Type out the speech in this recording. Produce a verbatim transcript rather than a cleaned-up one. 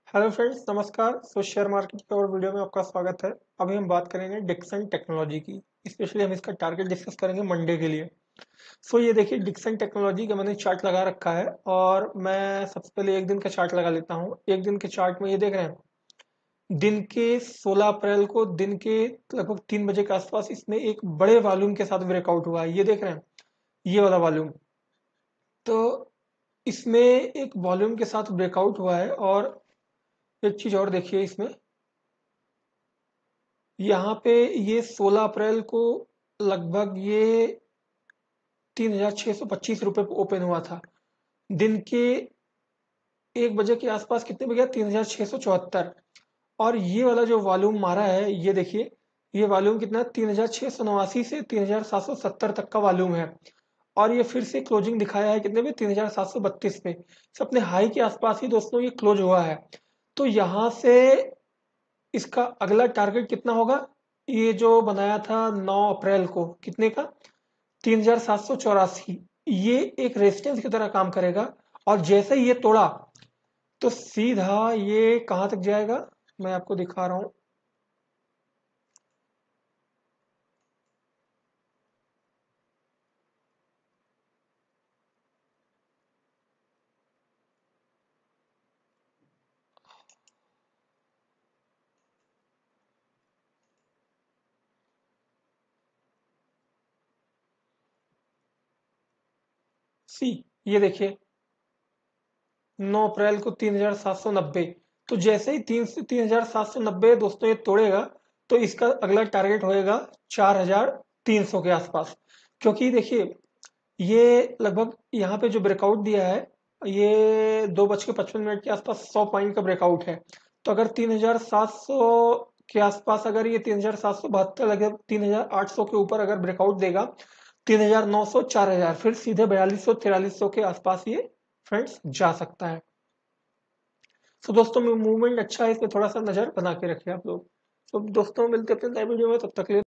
Hello friends, नमस्कार। सो share market की और वीडियो में आपका स्वागत है। अभी हम बात करेंगे डिक्सन टेक्नोलॉजी की। स्पेशली हम इसका टारगेट डिस्कस करेंगे मंडे के लिए। सो ये देखिए, डिक्सन टेक्नोलॉजी का मैंने चार्ट लगा रखा है और मैं सबसे पहले एक दिन का चार्ट लगा लेता हूँ। एक दिन के चार्ट में ये देख रहे हैं, दिन के सोलह अप्रैल को दिन के लगभग तीन बजे के आसपास इसमें एक बड़े वॉल्यूम के साथ ब्रेकआउट हुआ है। ये देख रहे हैं, ये वाला वॉल्यूम। तो इसमें एक वॉल्यूम के साथ ब्रेकआउट हुआ है। और एक चीज और देखिए, इसमें यहाँ पे ये सोलह अप्रैल को लगभग ये तीन हजार छह सौ पच्चीस रुपये पे ओपन हुआ था। दिन के एक बजे के आसपास कितने पे गया? तीन हजार छह सौ चौहत्तर। और ये वाला जो वॉल्यूम मारा है, ये देखिए, ये वॉल्यूम कितना है? तीन हजार छह सौ नवासी से तीन हजार सात सौ सत्तर तक का वॉल्यूम है। और ये फिर से क्लोजिंग दिखाया है कितने पे? तीन हजार सात सौ बत्तीस पे। इस अपने हाई के आसपास ही दोस्तों ये क्लोज हुआ है। तो यहाँ से इसका अगला टारगेट कितना होगा? ये जो बनाया था नौ अप्रैल को, कितने का? तीन हजार सात सौ चौरासी। ये एक रेजिस्टेंस की तरह काम करेगा। और जैसे ही ये तोड़ा तो सीधा ये कहां तक जाएगा, मैं आपको दिखा रहा हूं। सी, ये देखिए, नौ अप्रैल को तीन हजार सात सौ नब्बे। तो जैसे ही तीन से तीन हजार सात सौ नब्बे दोस्तों ये तोड़ेगा तो इसका अगला टारगेट होएगा चार हजार तीन सौ के आसपास। क्योंकि देखिए, ये लगभग यहाँ पे जो ब्रेकआउट दिया है, ये दो बज के पचपन मिनट के आसपास सौ पॉइंट का ब्रेकआउट है। तो अगर तीन हजार सात सौ के आसपास, अगर ये तीन हजार सात सौ बहत्तर लगे, तीन हजार आठ सौ के ऊपर अगर ब्रेकआउट देगा, तीन हजार नौ सौ, चार हजार, फिर सीधे बयालीस सौ तिरालीस सौ के आसपास ये फ्रेंड्स जा सकता है। तो दोस्तों, मूवमेंट अच्छा है, इसमें थोड़ा सा नजर बना के रखिए आप लोग। तो दोस्तों, मिलते हैं अपने नए वीडियो में, तब तक के लिए